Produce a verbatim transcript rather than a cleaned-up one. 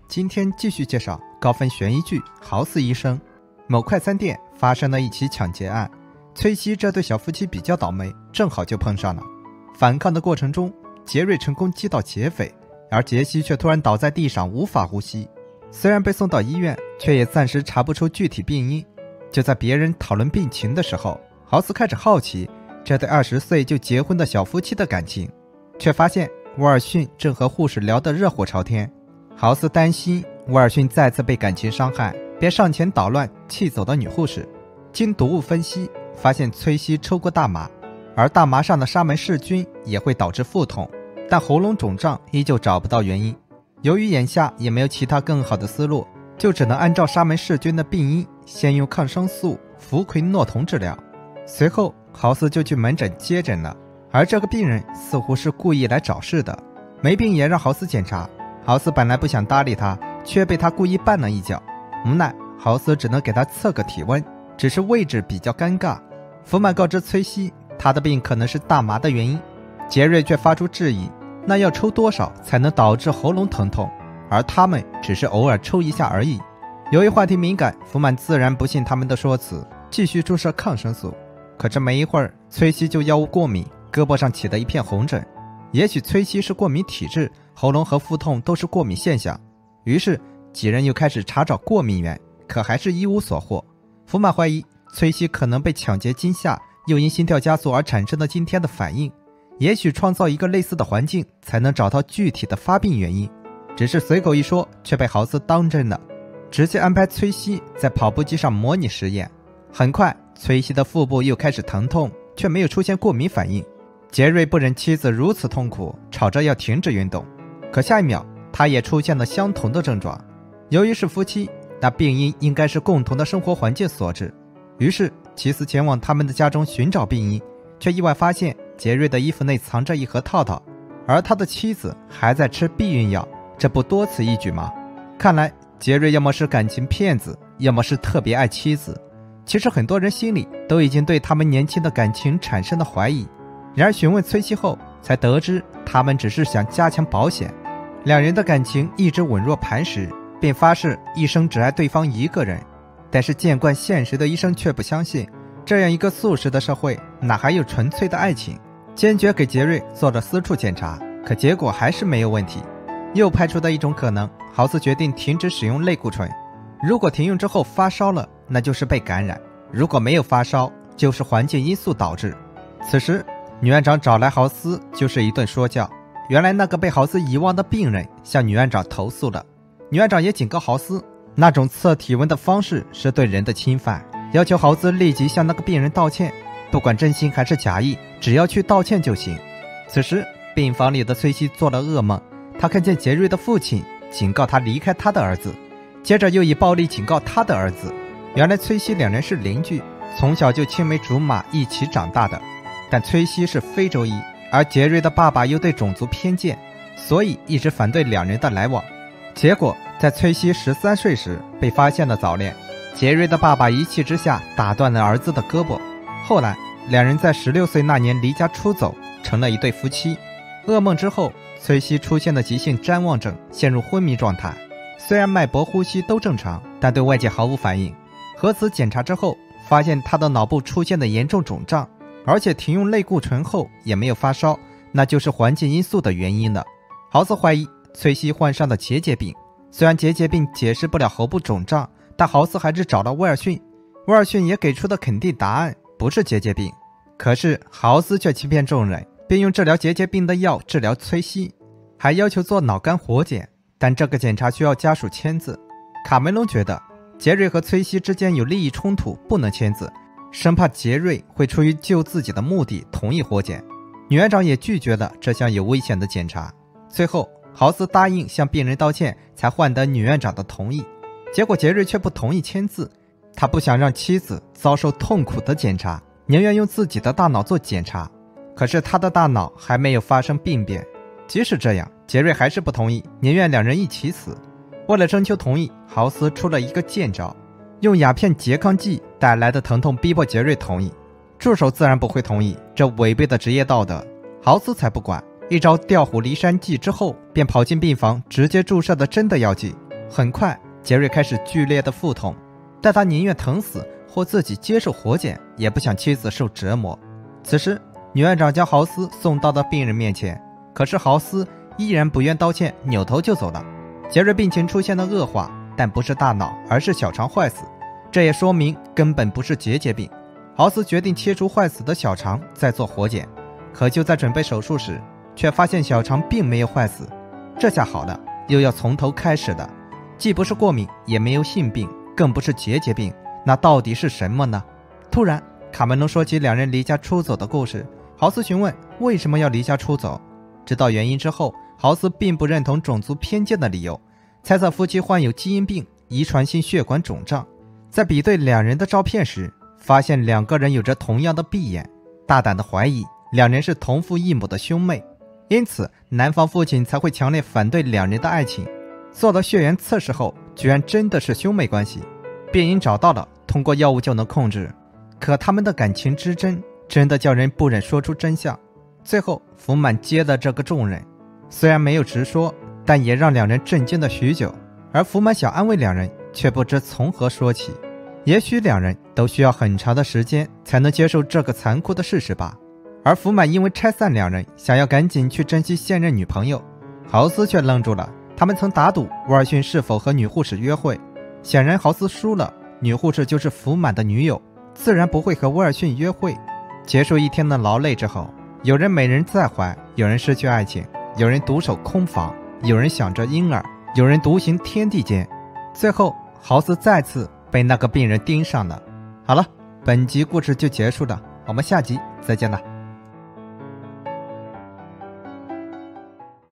今天继续介绍高分悬疑剧《豪斯医生》。某快餐店发生了一起抢劫案，崔西这对小夫妻比较倒霉，正好就碰上了。反抗的过程中，杰瑞成功击倒劫匪，而杰西却突然倒在地上无法呼吸。虽然被送到医院，却也暂时查不出具体病因。就在别人讨论病情的时候，豪斯开始好奇这对二十岁就结婚的小夫妻的感情，却发现沃尔逊正和护士聊得热火朝天。豪斯担心沃尔逊再次被感情伤害，便上前捣乱，气走了女护士。经毒物分析，发现崔西抽过大麻，而大麻上的沙门氏菌也会导致腹痛，但喉咙肿胀依旧找不到原因。由于眼下也没有其他更好的思路，就只能按照沙门氏菌的病因，先用抗生素氟喹诺酮治疗。随后豪斯就去门诊接诊了，而这个病人似乎是故意来找事的，没病也让豪斯检查。豪斯本来不想搭理他，却被他故意绊了一脚，无奈豪斯只能给他测个体温，只是位置比较尴尬。福满告知崔西，他的病可能是大麻的原因，杰瑞却发出质疑，那要抽多少才能导致喉咙疼痛？而他们只是偶尔抽一下而已。由于话题敏感，福满自然不信他们的说辞，继续注射抗生素。可这没一会儿，崔西就药物过敏，胳膊上起了一片红疹。也许崔西是过敏体质，喉咙和腹痛都是过敏现象。于是几人又开始查找过敏源，可还是一无所获。福满怀疑崔西可能被抢劫惊吓，又因心跳加速而产生的今天的反应，也许创造一个类似的环境才能找到具体的发病原因。只是随口一说，却被豪斯当真了，直接安排崔西在跑步机上模拟实验。很快崔西的腹部又开始疼痛，却没有出现过敏反应。杰瑞不忍妻子如此痛苦，吵着要停止运动，可下一秒他也出现了相同的症状。由于是夫妻，那病因应该是共同的生活环境所致。于是妻子前往他们的家中寻找病因，却意外发现杰瑞的衣服内藏着一盒套套，而他的妻子还在吃避孕药，这不多此一举吗？看来杰瑞要么是感情骗子，要么是特别爱妻子。其实很多人心里都已经对他们年轻的感情产生了怀疑，然而询问崔西后才得知他们只是想加强保险。两人的感情一直稳若磐石，并发誓一生只爱对方一个人。但是见惯现实的医生却不相信，这样一个速食的社会哪还有纯粹的爱情？坚决给杰瑞做了私处检查，可结果还是没有问题。又排除的一种可能，豪斯决定停止使用类固醇。如果停用之后发烧了，那就是被感染；如果没有发烧，就是环境因素导致。此时女院长找来豪斯，就是一顿说教。原来那个被豪斯遗忘的病人向女院长投诉了，女院长也警告豪斯，那种测体温的方式是对人的侵犯，要求豪斯立即向那个病人道歉，不管真心还是假意，只要去道歉就行。此时病房里的崔西做了噩梦，他看见杰瑞的父亲警告他离开他的儿子，接着又以暴力警告他的儿子。原来崔西两人是邻居，从小就青梅竹马一起长大的，但崔西是非洲裔，而杰瑞的爸爸又对种族偏见，所以一直反对两人的来往。结果在崔西十三岁时被发现了早恋，杰瑞的爸爸一气之下打断了儿子的胳膊。后来两人在十六岁那年离家出走，成了一对夫妻。噩梦之后，崔西出现了急性谵妄症，陷入昏迷状态。虽然脉搏呼吸都正常，但对外界毫无反应。核磁检查之后，发现他的脑部出现了严重肿胀，而且停用类固醇后也没有发烧，那就是环境因素的原因了。豪斯怀疑崔西患上了结节病，虽然结节病解释不了喉部肿胀，但豪斯还是找到威尔逊，威尔逊也给出的肯定答案，不是结节病。可是豪斯却欺骗众人，并用治疗结节病的药治疗崔西，还要求做脑干活检，但这个检查需要家属签字。卡梅隆觉得杰瑞和崔西之间有利益冲突，不能签字，生怕杰瑞会出于救自己的目的同意活检。女院长也拒绝了这项有危险的检查。最后豪斯答应向病人道歉，才换得女院长的同意。结果杰瑞却不同意签字，他不想让妻子遭受痛苦的检查，宁愿用自己的大脑做检查。可是他的大脑还没有发生病变，即使这样，杰瑞还是不同意，宁愿两人一起死。为了征求同意，豪斯出了一个贱招，用鸦片拮抗剂带来的疼痛逼迫杰瑞同意。助手自然不会同意，这违背的职业道德。豪斯才不管，一招调虎离山计之后，便跑进病房，直接注射的真的药剂。 很快，杰瑞开始剧烈的腹痛，但他宁愿疼死或自己接受活检，也不想妻子受折磨。此时，女院长将豪斯送到了病人面前，可是豪斯依然不愿道歉，扭头就走了。杰瑞病情出现了恶化，但不是大脑，而是小肠坏死，这也说明根本不是结节病。豪斯决定切除坏死的小肠，再做活检。可就在准备手术时，却发现小肠并没有坏死。这下好了，又要从头开始了。既不是过敏，也没有性病，更不是结节病，那到底是什么呢？突然，卡梅隆说起两人离家出走的故事。豪斯询问为什么要离家出走。知道原因之后，豪斯并不认同种族偏见的理由，猜测夫妻患有基因病、遗传性血管肿胀。在比对两人的照片时，发现两个人有着同样的闭眼，大胆地怀疑两人是同父异母的兄妹，因此男方父亲才会强烈反对两人的爱情。做了血缘测试后，居然真的是兄妹关系，病因找到了，通过药物就能控制。可他们的感情之真，真的叫人不忍说出真相。最后，福满接了这个重任，虽然没有直说，但也让两人震惊了许久。而福满想安慰两人，却不知从何说起。也许两人都需要很长的时间才能接受这个残酷的事实吧。而福满因为拆散两人，想要赶紧去珍惜现任女朋友，豪斯却愣住了。他们曾打赌威尔逊是否和女护士约会，显然豪斯输了，女护士就是福满的女友，自然不会和威尔逊约会。结束一天的劳累之后，有人美人在怀，有人失去爱情，有人独守空房，有人想着婴儿，有人独行天地间。最后，豪斯再次被那个病人盯上了。好了，本集故事就结束了，我们下集再见了。